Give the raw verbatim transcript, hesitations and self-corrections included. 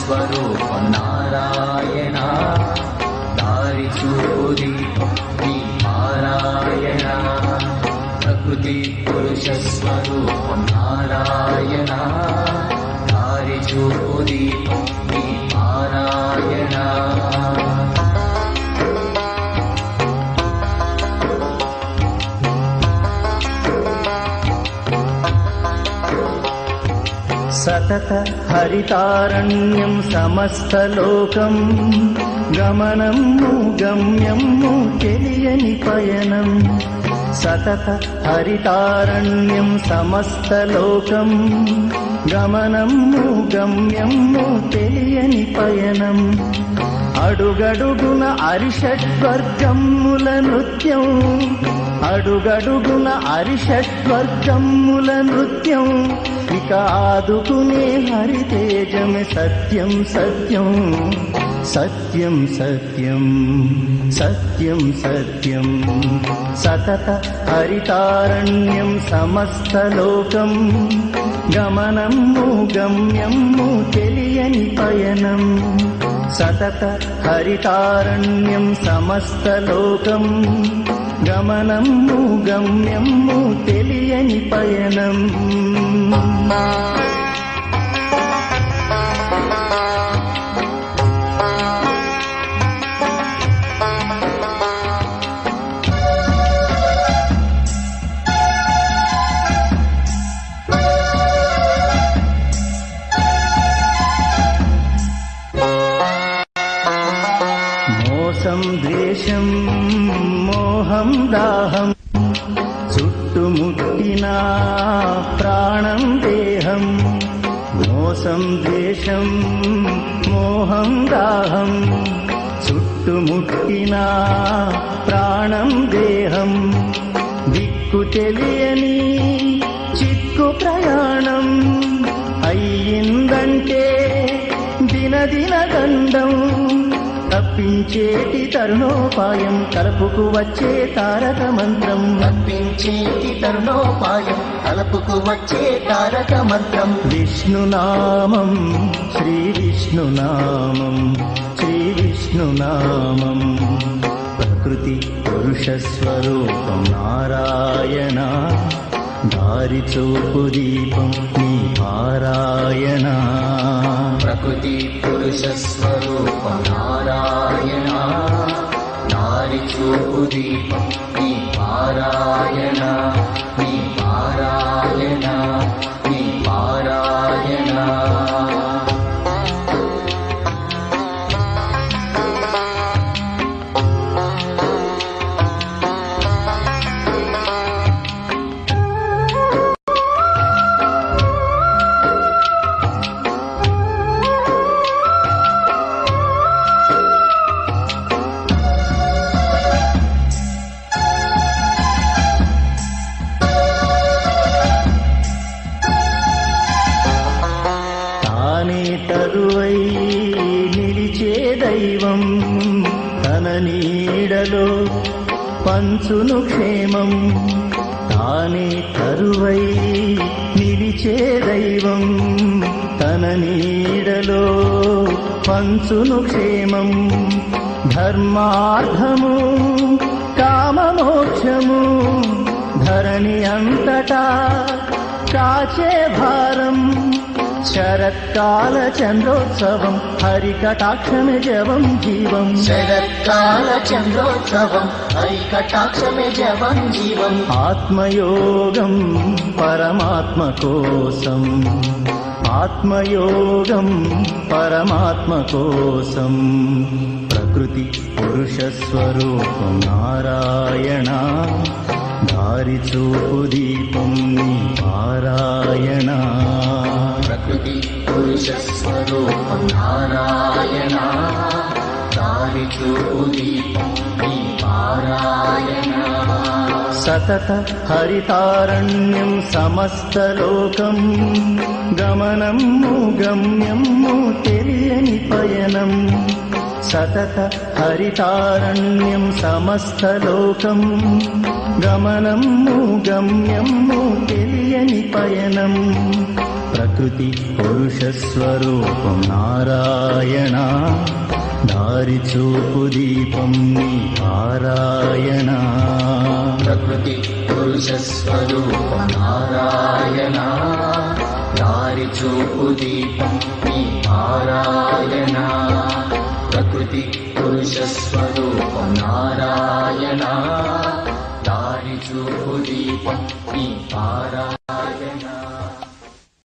స్వరూపం నారాయణ దారి చూపు దీపం నీ పారాయణ ప్రకృతి పురుష స్వరూపం నారాయణ దారి చూపు దీపం నీ పారాయణ సతత హరితారణ్యం సమస్తలోకం గమనము గమ్యము తెలియని పయనం సతత హరితారణ్యం సమస్తలోకం గమనము గమ్యము తెలియని పయనం అడుగడుగున అరిషడ్వర్గముల నృత్యం అడుగడుగున అరిషడ్వర్గముల నృత్యం ఇక ఆదుకునే హరితేజమే సత్యం సత్యం సత్యం సత్యం సత్యం సత్యం సతత హరితారణ్యం సమస్తలోకం గమనము గమ్యము తెలియని పయనం సతత హరితారణ్యం సమస్తలోకం గమనము గమ్యము తెలియని పయనం మోసం ద్వేషం మోహం దాహం చుట్టుముట్టిన ప్రాణం దేహం మోసం ద్వేషం మోహం దాహం చుట్టుముట్టిన ప్రాణం దేహం దిక్కు తెలియని చిక్కు ప్రయాణం అయ్యిందంటే దినదిన గండం తప్పించేటి తరుణోపాయం తలపుకు వచ్చే తారక మంత్రం తప్పించేటి తరుణోపాయం తలపుకు వచ్చే తారక మంత్రం విష్ణునామం శ్రీ విష్ణునామం శ్రీ విష్ణునామం ప్రకృతి పురుష స్వరూపం నారాయణ దారి చూపు దీపం నీ పారాయణ ప్రకృతి పురుష స్వరూపం నారాయణ దారి చూపు దీపం నీ పారాయణ నీ పారాయణ నీ పారాయణ తరువై నిలిచే దైవం తన నీడలో పంచును క్షేమం తానే తరువై నిలిచే దైవం తన నీడలో పంచును క్షేమం ధర్మార్థము కామమోక్షము ధరణి అంతటా కాచే భారం శరత్కాల చంద్రోత్సవం హరికటాక్షమే జవం జీవం శరత్కాల చంద్రోత్సవం హరికటాక్షమే జవం జీవం ఆత్మయోగం పరమాత్మ కోసం ఆత్మయోగం పరమాత్మ కోసం ప్రకృతి పురుష స్వరూపం నారాయణ దారి చూపు దీపం నీ పారాయణ ప్రకృతి పురుష స్వరూపం నారాయణ దారి చూపు దీపం నీ పారాయణ సతత హరితారణ్యం సమస్తలోకం గమనము గమ్యము తెలియని పయనం సతత హరితారణ్యం సమస్తలోకం గమనము గమ్యము తెలియని పయనం ప్రకృతి పురుష స్వరూపం నారాయణ దారి చూపు దీపం నీ పారాయణ ప్రకృతి పురుష స్వరూపం నారాయణ దారి చూపు దీపం నీ పారాయణ ప్రకృతి పురుష స్వరూపం నారాయణ దారి చూపు దీపం నీ పారాయణ